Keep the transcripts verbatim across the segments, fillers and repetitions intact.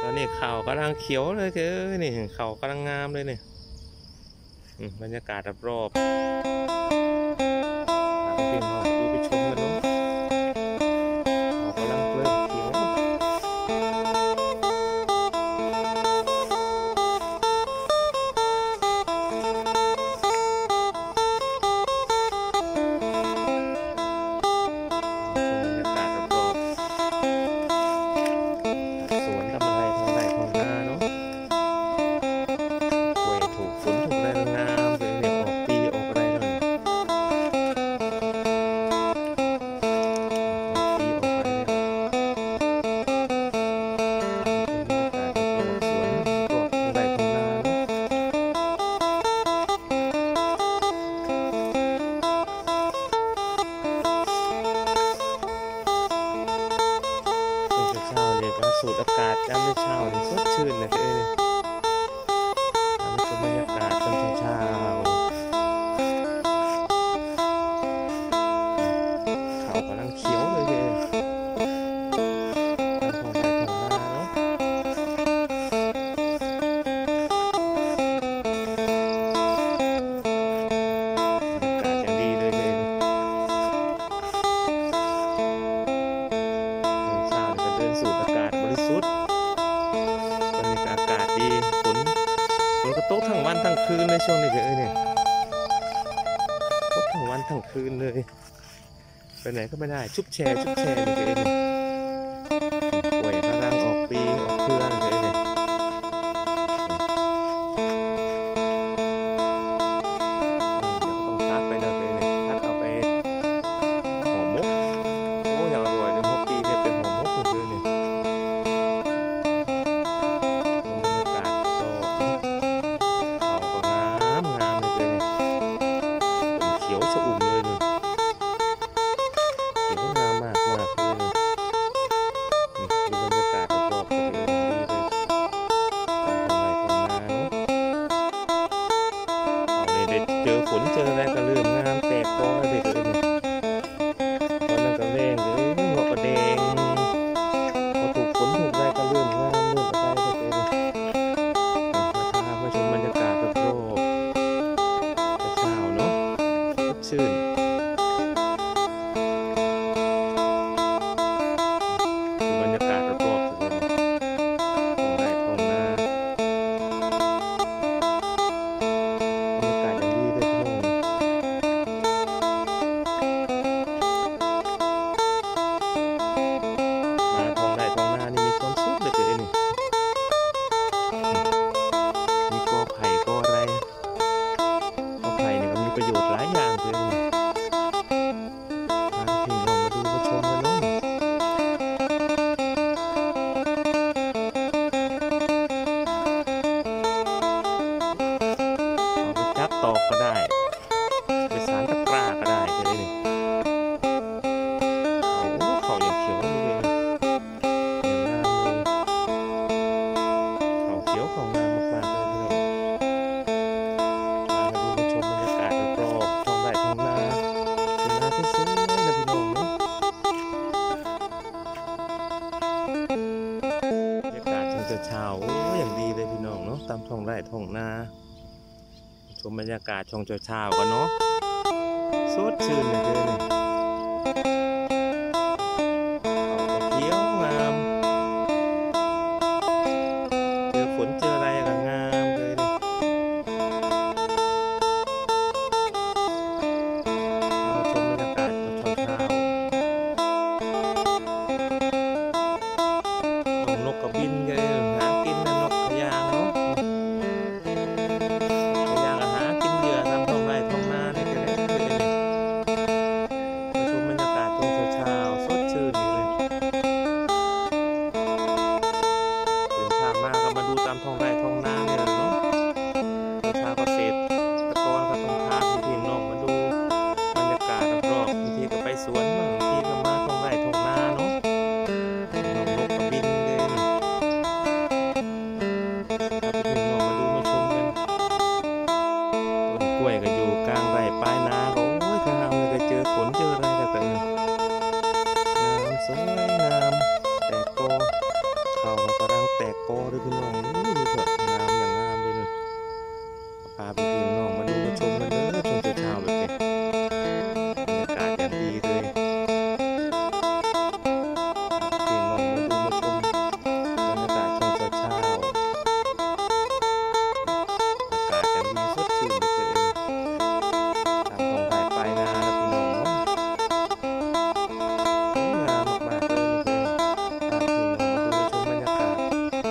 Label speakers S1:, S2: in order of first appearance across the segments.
S1: อนนี้เขากำลังเขียวเลยเจ้อนี่เขากำลังงามเลยเนี่ยบรรยากาศรอบๆพี่น้องดูไปชมกันเนาะเขากำลังเริ่มเขียวสูดอากาศยามเช้านี่สดชื่นนะเจ้ยามชมบรรยากาศตอนเช้าเขากำลังเขียวเลยเจ้ตามท้องไร่ท้องนาเนาะบรรยากาศอย่างดีเลยเจ้เช้านี่ก็เดินสูดอากาศบริสุทธิ์บรรยากาศอากาศดีฝนฝนก็ตกทั้งวันทั้งคืนในช่วงนี้เอ้ยเนี่ยตกทั้งวันทั้งคืนเลยไปไหนก็ไม่ได้ชุบแชร์ชุบแชร์เลยเอ้ยเนี่ยป่วยกำลังออกปีออกเครือเลยเนี่ยเดี๋ยวต้องตัดไปเลยเนี่ยตัดเอาไปห่อหมกโอ้อย่างอร่อยเลยหัวปีเนี่ยเป็นห่อหมกเลยเนี่ยเจอฝนเจออะไรก็เริ่มงามแตกกอเลยเด็กเลยตอนนั้นก็แรงเลยหัวกระแดงพอถูกฝนถูกอะไรก็เริ่มงามเริ่มอะไรเด็กเลยมาทามาชมบรรยากาศรอบๆเช้าเนาะชื่นบรรยากาศรอบๆเลยท้องไร่ท้องนาประโยชน์หลายอย่างเลยพาพี่น้องมาดูมาชมกันเนาะเอาไปจับตอกก็ได้ไปสารตะกร้าก็ได้เลยนี่เขาเขาอย่างเขียวเลยเขาเขียวเขางามมากๆเลยพี่น้องเช้าโอ้อย่างดีเลยพี่น้องเนาะตามท้องไร่ท้องนาชมบรรยากาศช่วงเช้ากันเนาะสดชื่นเลยเลยเขาเขียวงามเจอฝนเจออะไรก็งามเลยเราชมบรรยากาศเช้าเช้านกกระบินกันหากินนกขยางเนาะขยางหากินเหยื่อตามท้องไร่ท้องนาเนี่ยกันเลยมาชมบรรยากาศตรงเช้าๆสดชื่นเลยตื่นเช้ามาก็มาดูตามท้องไร่ท้องนาเนี่ยเนาะเช้าก็เสร็จตะกอนก็ต้องพาพี่น้องมาดูบรรยากาศรอบๆบางทีก็ไปสวนบ้างบางทีก็มาท้องไร่ท้องนาเนาะนกกระบินเลยกล้วยก็อยู่กลางไร่ปลายนาเขาโอ้ยงามเลยก็เจอฝนเจออะไรแต่งามสวยงามแต่ก็เขากำลังแตกกอด้วยพี่น้องนี่ดูเถอะงามอย่างงามเลยนะพาไปพี่น้องมาดูมาชมกันเด้อช่วงเช้าๆแบบนี้บรรยากาศอย่างดีเลยพี่น้องมาดูมาชมบรรยากาศช่วงเช้าๆอากาศอย่างดีสดชื่นเลยเองตามของไผ่ปลายนาแล้วพี่น้องเนาะสวยงามมากๆเลยนี่เองพาพี่น้องมาดูมาชมบรรยากาศ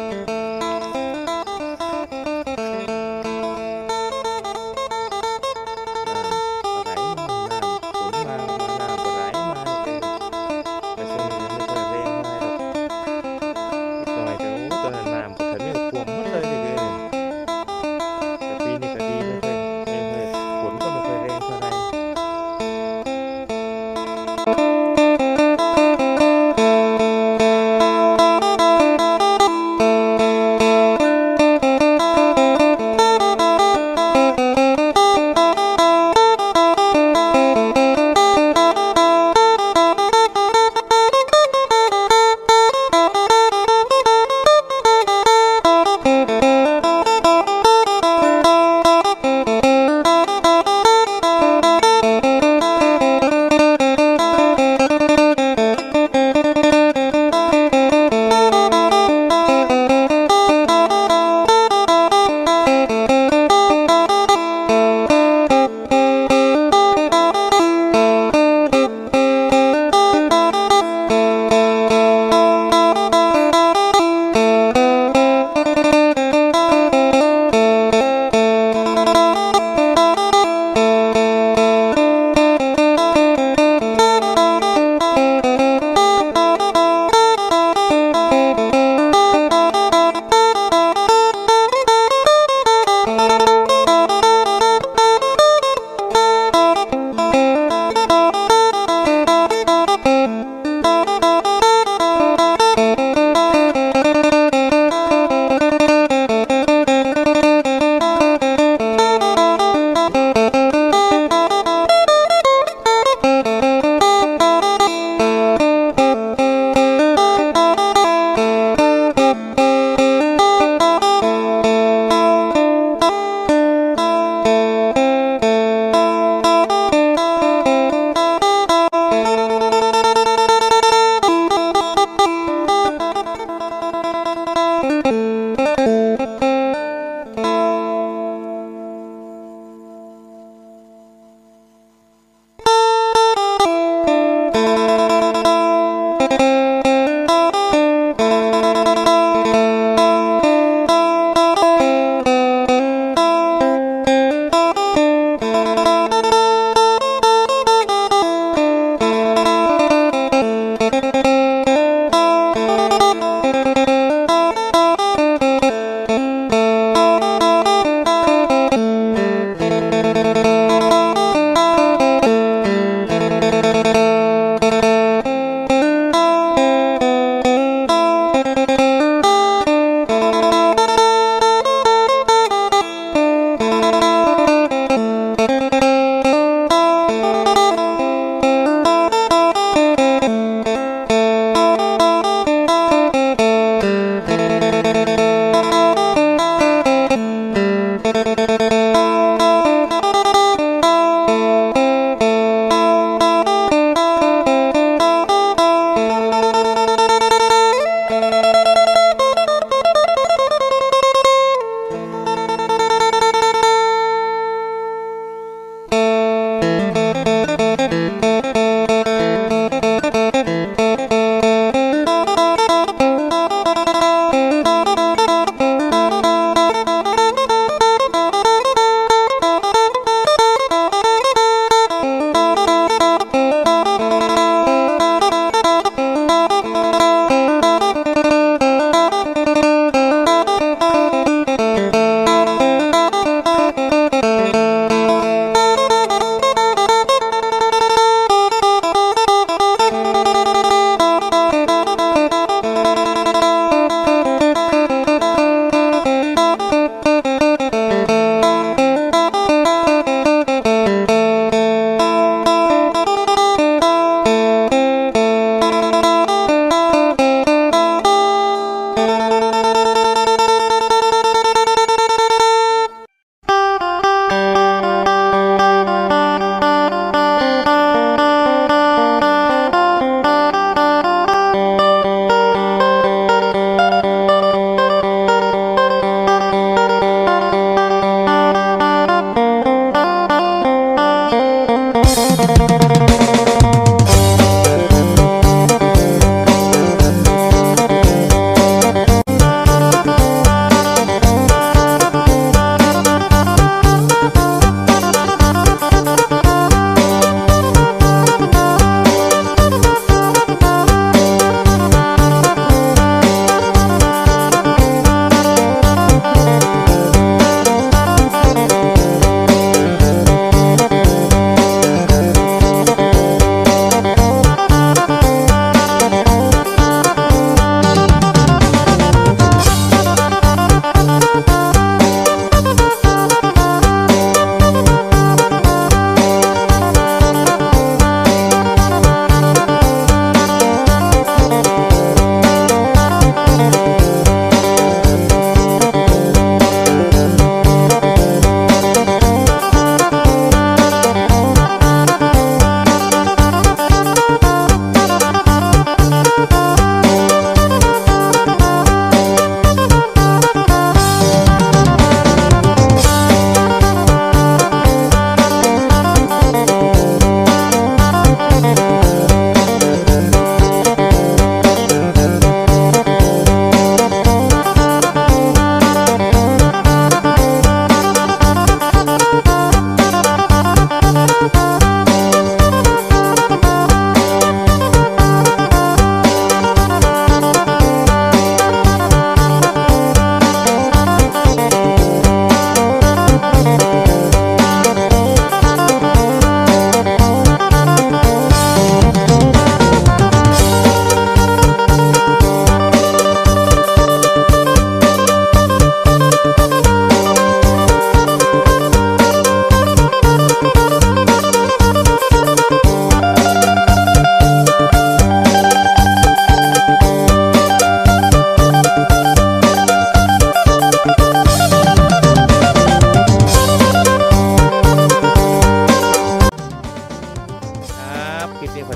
S1: น้ำปลาไหลน้ำฝนมามาน้ำปลาไหลมานี่เองแต่ช่วงนี้ยังไม่ค่อยแรงมาหรอกอีกหน่อยจะโอ้ตอนนั้นน้ำก็ทะเลท่วมหมดเลยนี่เองแต่ปีนี้ก็ดีไม่ค่อยไม่ค่อยฝนก็ไม่ค่อยแรงเท่าไหร่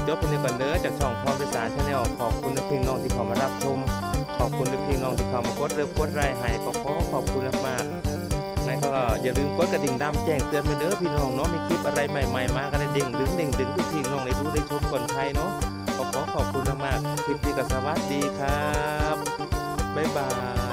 S1: จบเพียงเท่านี้ก่อนเด้อจากช่องพรพิสารชาแนลขอบคุณพี่น้องที่เข้ามารับชมขอบคุณพี่น้องที่เข้ามากดเริ่มกดไลค์ให้ขอขอขอบคุณมากๆนั่นก็อย่าลืมกดกระดิ่งดำแจ้งเตือนไปเด้อพี่น้องเนาะมีคลิปอะไรใหม่ๆมาก็ได้เด้งดึงเด้งดึงทุกพี่น้องได้ดูได้ชมก่อนใครเนาะขอขอขอบคุณมากๆคลิปนี้ก็สวัสดีครับบ๊ายบาย